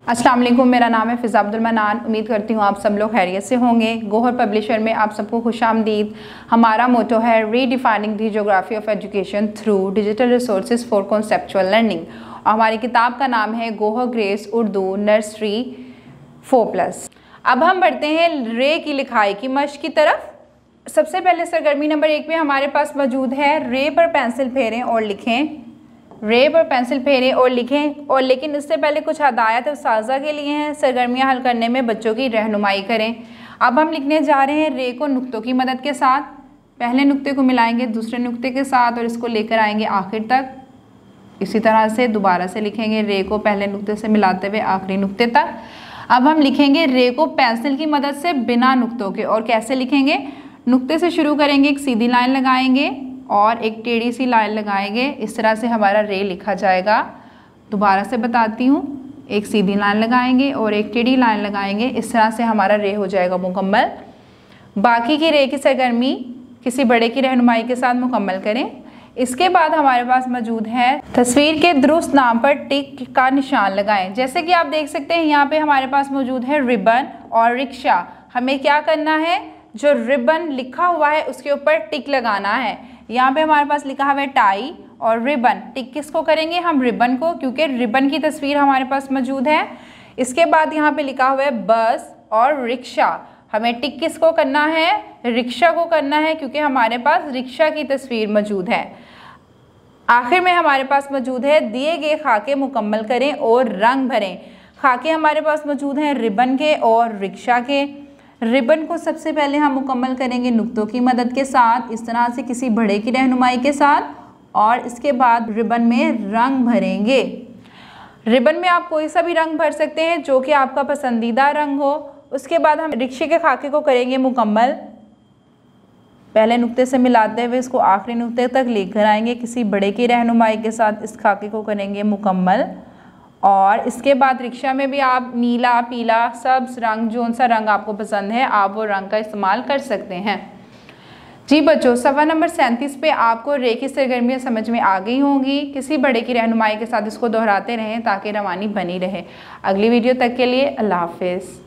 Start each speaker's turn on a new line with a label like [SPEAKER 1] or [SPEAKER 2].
[SPEAKER 1] अस्सलाम वालेकुम, मेरा नाम है फ़िज़ा अब्दुल मनान। उम्मीद करती हूँ आप सब लोग खैरियत से होंगे। गोहर पब्लिशर में आप सबको खुशामदीद। हमारा मोटो है redefining the geography of education through digital resources for conceptual learning. और हमारी किताब का नाम है गोहर ग्रेस उर्दू नर्सरी 4+। अब हम बढ़ते हैं रे की लिखाई की मश्क की तरफ। सबसे पहले सरगर्मी नंबर 1 में हमारे पास मौजूद है रे पर पेंसिल फेरें और लिखें। रे पर पेंसिल फेरें और लिखें। और लेकिन इससे पहले कुछ हदायत उस्ताज़ा के लिए हैं। सरगर्मियाँ हल करने में बच्चों की रहनुमाई करें। अब हम लिखने जा रहे हैं रे को नुक्तों की मदद के साथ। पहले नुक्ते को मिलाएंगे दूसरे नुक्ते के साथ और इसको लेकर आएंगे आखिर तक। इसी तरह से दोबारा से लिखेंगे रे को पहले नुक्ते से मिलाते हुए आखिरी नुक्ते तक। अब हम लिखेंगे रे को पेंसिल की मदद से बिना नुक्तों के। और कैसे लिखेंगे? नुक्ते से शुरू करेंगे, एक सीधी लाइन लगाएंगे और एक टेढ़ी सी लाइन लगाएंगे। इस तरह से हमारा रे लिखा जाएगा। दोबारा से बताती हूँ, एक सीधी लाइन लगाएंगे और एक टेढ़ी लाइन लगाएंगे। इस तरह से हमारा रे हो जाएगा मुकम्मल। बाकी की रे की सरगर्मी किसी बड़े की रहनुमाई के साथ मुकम्मल करें। इसके बाद हमारे पास मौजूद है तस्वीर के दुरुस्त नाम पर टिक का निशान लगाएं। जैसे कि आप देख सकते हैं यहाँ पे हमारे पास मौजूद है रिबन और रिक्शा। हमें क्या करना है? जो रिबन लिखा हुआ है उसके ऊपर टिक लगाना है। यहाँ पे हमारे पास लिखा हुआ है टाई और रिबन। टिक किसको करेंगे? हम रिबन को, क्योंकि रिबन की तस्वीर हमारे पास मौजूद है। इसके बाद यहाँ पे लिखा हुआ है बस और रिक्शा। हमें टिक किसको करना है? रिक्शा को करना है, क्योंकि हमारे पास रिक्शा की तस्वीर मौजूद है। आखिर में हमारे पास मौजूद है दिए गए खाके मुकम्मल करें और रंग भरें। खाके हमारे पास मौजूद हैं रिबन के और रिक्शा के। रिबन को सबसे पहले हम मुकम्मल करेंगे नुक्तों की मदद के साथ, इस तरह से किसी बड़े की रहनुमाई के साथ। और इसके बाद रिबन में रंग भरेंगे। रिबन में आप कोई सा भी रंग भर सकते हैं जो कि आपका पसंदीदा रंग हो। उसके बाद हम रिक्शे के खाके को करेंगे मुकम्मल। पहले नुक्ते से मिलाते हुए इसको आखिरी नुक्ते तक लेकर आएंगे। किसी बड़े की रहनुमाई के साथ इस खाके को करेंगे मुकम्मल। और इसके बाद रिक्शा में भी आप नीला, पीला, सब्ज रंग, जो सा रंग आपको पसंद है आप वो रंग का इस्तेमाल कर सकते हैं। जी बच्चों, सवाल नंबर 37 पे आपको रे की सरगर्मियाँ समझ में आ गई होंगी। किसी बड़े की रहनुमाई के साथ इसको दोहराते रहें ताकि रवानी बनी रहे। अगली वीडियो तक के लिए अल्लाह हाफिज़।